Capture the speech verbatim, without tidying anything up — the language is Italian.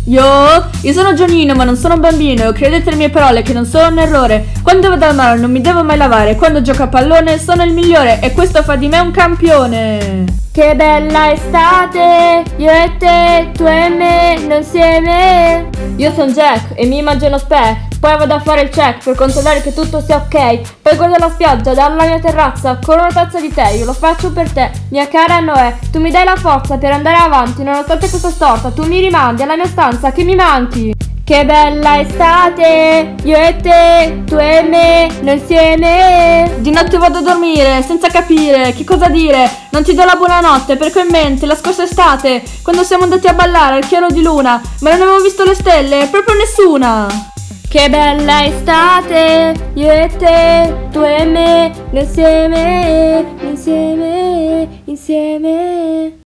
Io? Io sono Giannino, ma non sono un bambino. Credete alle mie parole che non sono un errore. Quando vado al mare non mi devo mai lavare. Quando gioco a pallone sono il migliore. E questo fa di me un campione. Che bella estate, io e te, tu e me, noi insieme. Io sono Jack e mi immagino spec. Poi vado a fare il check per controllare che tutto sia ok. Poi guardo la spiaggia dalla mia terrazza con una tazza di tè. Io lo faccio per te, mia cara Noè. Tu mi dai la forza per andare avanti nonostante questa storta. Tu mi rimandi alla mia stanza che mi manchi. Che bella estate, io e te, tu e me, noi insieme. Di notte vado a dormire senza capire che cosa dire. Non ti do la buonanotte perché ho in mente la scorsa estate, quando siamo andati a ballare al chiaro di luna, ma non avevo visto le stelle, proprio nessuna. Che bella estate, io e te, tu e me, noi insieme, insieme, insieme.